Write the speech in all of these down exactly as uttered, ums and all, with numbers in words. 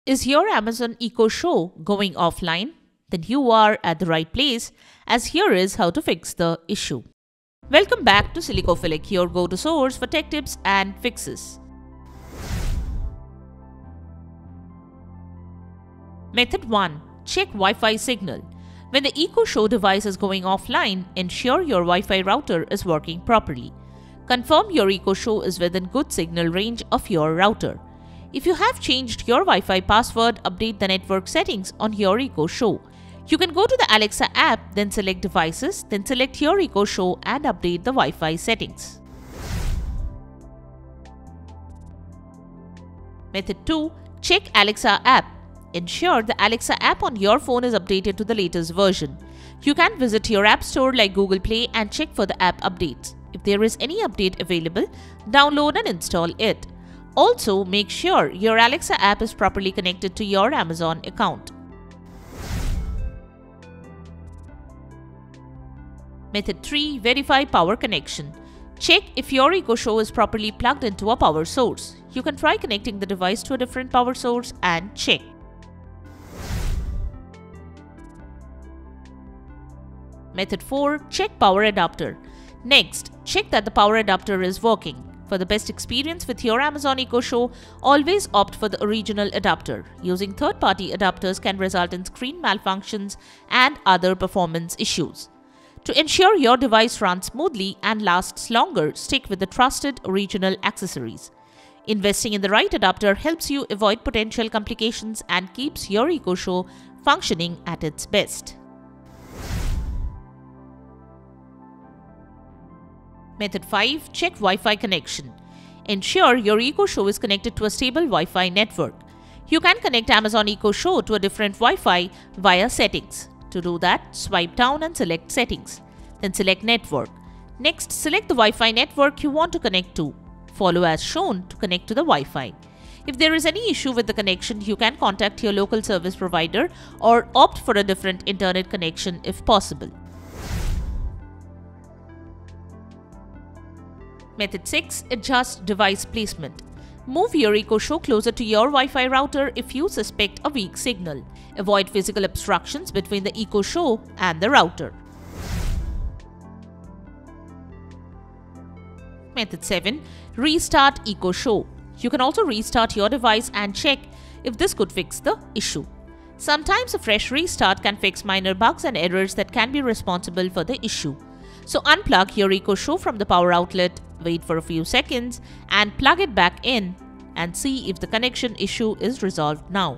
Is your Amazon Echo Show going offline? Then you are at the right place, as here is how to fix the issue. Welcome back to Silicophilic, your go-to source for tech tips and fixes. Method one. Check Wi-Fi signal. When the Echo Show device is going offline, ensure your Wi-Fi router is working properly. Confirm your Echo Show is within good signal range of your router. If you have changed your Wi-Fi password, update the network settings on your Echo Show. You can go to the Alexa app, then select Devices, then select your Echo Show and update the Wi-Fi settings. Method two. Check Alexa app. Ensure the Alexa app on your phone is updated to the latest version. You can visit your app store like Google Play and check for the app updates. If there is any update available, download and install it. Also, make sure your Alexa app is properly connected to your Amazon account. Method three. Verify power connection. Check if your Echo Show is properly plugged into a power source. You can try connecting the device to a different power source and check. Method four. Check power adapter. Next, check that the power adapter is working. For the best experience with your Amazon Echo Show, always opt for the original adapter. Using third-party adapters can result in screen malfunctions and other performance issues. To ensure your device runs smoothly and lasts longer, stick with the trusted original accessories. Investing in the right adapter helps you avoid potential complications and keeps your Echo Show functioning at its best. Method five. Check Wi-Fi connection. Ensure your Echo Show is connected to a stable Wi-Fi network. You can connect Amazon Echo Show to a different Wi-Fi via Settings. To do that, swipe down and select Settings. Then select Network. Next, select the Wi-Fi network you want to connect to. Follow as shown to connect to the Wi-Fi. If there is any issue with the connection, you can contact your local service provider or opt for a different internet connection if possible. Method six. Adjust device placement. Move your Echo Show closer to your Wi-Fi router if you suspect a weak signal. Avoid physical obstructions between the Echo Show and the router. Method seven. Restart Echo Show. You can also restart your device and check if this could fix the issue. Sometimes a fresh restart can fix minor bugs and errors that can be responsible for the issue. So unplug your Echo Show from the power outlet, wait for a few seconds and plug it back in and see if the connection issue is resolved now.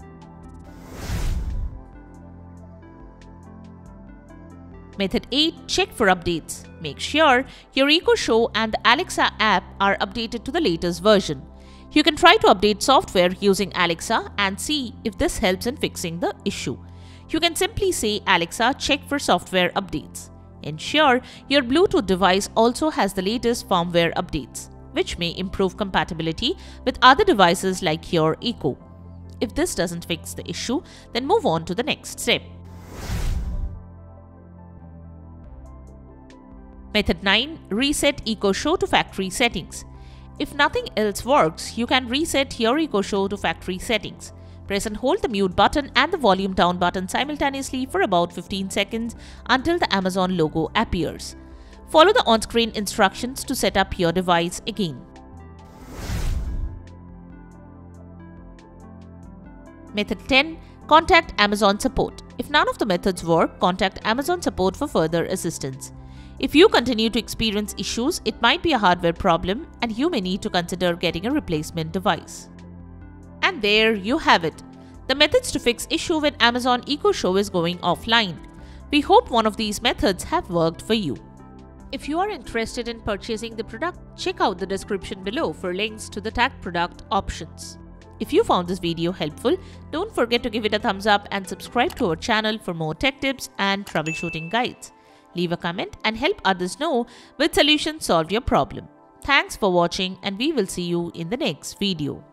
Method eight. Check for updates. Make sure your Echo Show and the Alexa app are updated to the latest version. You can try to update software using Alexa and see if this helps in fixing the issue. You can simply say, Alexa, check for software updates. Ensure your Bluetooth device also has the latest firmware updates, which may improve compatibility with other devices like your Echo. If this doesn't fix the issue, then move on to the next step. Method nine. Reset Echo Show to factory settings. If nothing else works, you can reset your Echo Show to factory settings. Press and hold the mute button and the volume down button simultaneously for about fifteen seconds until the Amazon logo appears. Follow the on-screen instructions to set up your device again. Method ten. Contact Amazon support. If none of the methods work, contact Amazon support for further assistance. If you continue to experience issues, it might be a hardware problem and you may need to consider getting a replacement device. And there you have it, the methods to fix issue when Amazon Echo Show is going offline. We hope one of these methods have worked for you. If you are interested in purchasing the product, check out the description below for links to the tagged product options. If you found this video helpful, don't forget to give it a thumbs up and subscribe to our channel for more tech tips and troubleshooting guides. Leave a comment and help others know which solution solved your problem. Thanks for watching and we will see you in the next video.